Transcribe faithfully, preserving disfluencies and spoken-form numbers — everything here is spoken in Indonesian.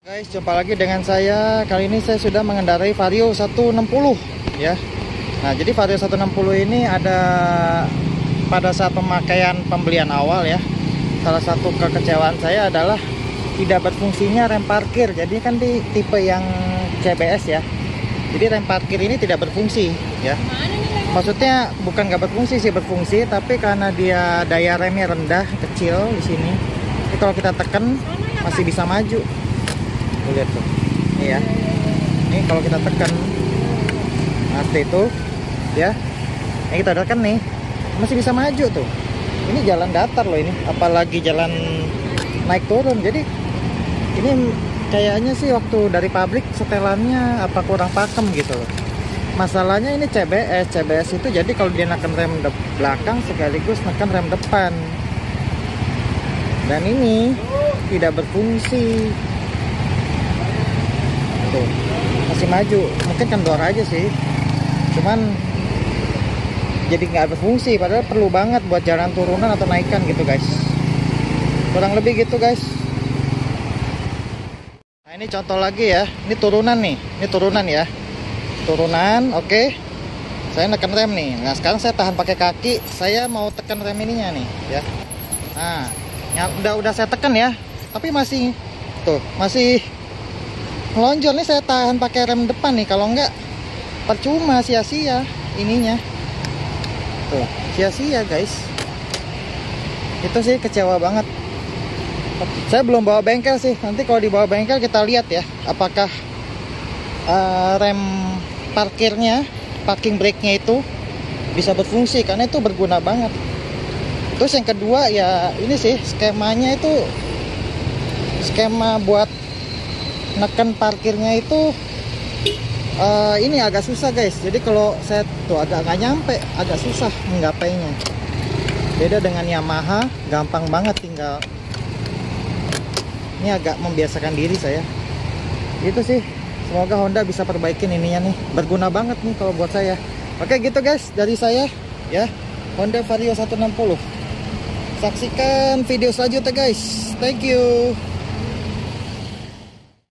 Guys, jumpa lagi dengan saya. Kali ini saya sudah mengendarai Vario seratus enam puluh ya. Nah, jadi Vario seratus enam puluh ini ada pada saat pemakaian pembelian awal ya. Salah satu kekecewaan saya adalah tidak berfungsinya rem parkir. Jadi kan di tipe yang C B S ya. Jadi rem parkir ini tidak berfungsi ya. Maksudnya bukan nggak berfungsi sih, berfungsi, tapi karena dia daya remnya rendah, kecil di sini. Jadi kalau kita tekan masih bisa maju. Tuh, lihat tuh, ini ya, ini kalau kita tekan, nah seperti itu ya, ini kita tekan nih, masih bisa maju tuh. Ini jalan datar loh ini, apalagi jalan naik turun. Jadi ini kayaknya sih waktu dari pabrik setelannya apa kurang pakem gitu loh. Masalahnya ini C B S, C B S itu jadi kalau dia neken rem belakang sekaligus neken rem depan, dan ini tidak berfungsi. Tuh, masih maju, mungkin kendor aja sih, cuman jadi nggak berfungsi, padahal perlu banget buat jalan turunan atau naikan gitu guys, kurang lebih gitu guys. Nah ini contoh lagi ya, ini turunan nih, ini turunan ya, turunan. Oke, saya neken rem nih. Nah sekarang saya tahan pakai kaki, saya mau tekan rem ininya nih ya. Nah ya, udah udah saya tekan ya, tapi masih tuh masih ngelonjol nih. Saya tahan pakai rem depan nih, kalau enggak percuma, sia-sia ininya tuh, sia-sia guys. Itu sih kecewa banget. Saya belum bawa bengkel sih, nanti kalau dibawa bengkel kita lihat ya apakah uh, rem parkirnya, parking brake-nya itu bisa berfungsi, karena itu berguna banget. Terus yang kedua ya ini sih skemanya itu, skema buat neken parkirnya itu uh, ini agak susah guys. Jadi kalau saya tuh agak nggak nyampe, agak susah menggapainya. Beda dengan Yamaha, gampang banget, tinggal ini agak membiasakan diri saya. Itu sih, semoga Honda bisa perbaikin ininya nih, berguna banget nih kalau buat saya. Oke gitu guys dari saya ya, Honda Vario seratus enam puluh. Saksikan video selanjutnya guys. Thank you.